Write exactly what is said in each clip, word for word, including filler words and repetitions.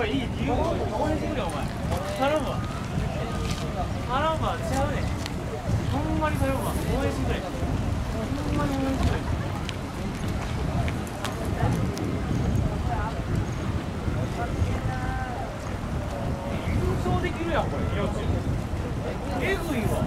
いい理由応援してくれお前頼むわ頼むわ違うねほんまに頼むわ応援してくれほんまに応援してくれ優勝できるやんこれ命えぐいわ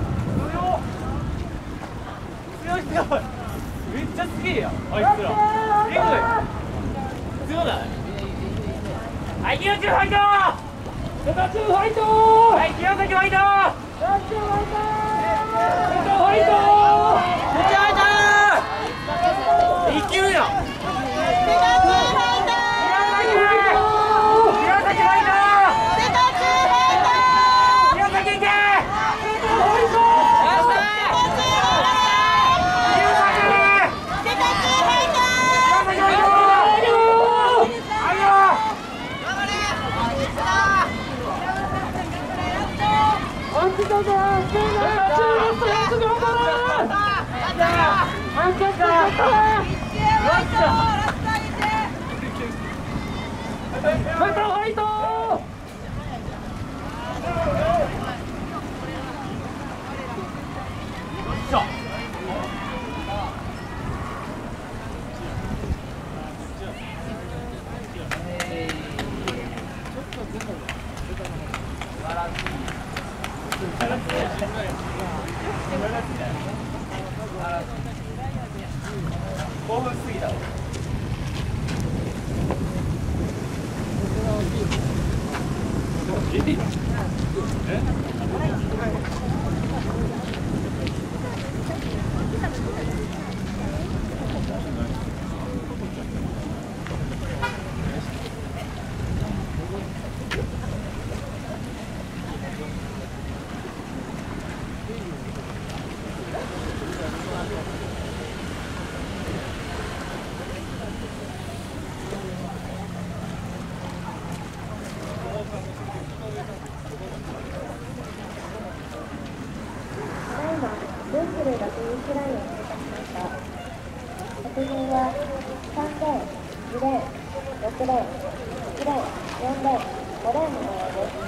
強強い強いめっちゃすげえやんあいつらえぐい強ないはい、清中ファイト清中ファイトはい、清崎ファイト清崎ファイト清中ファイト清中ファイト一級やん清崎ファイト清崎ファイト清崎いけ興奮しすぎたわ。ループルがフィニッシュラインを通過しました。着順はさんレーン、にレーン、ろくレーン、いちレーン、よんレーン、ごレーンの模様です。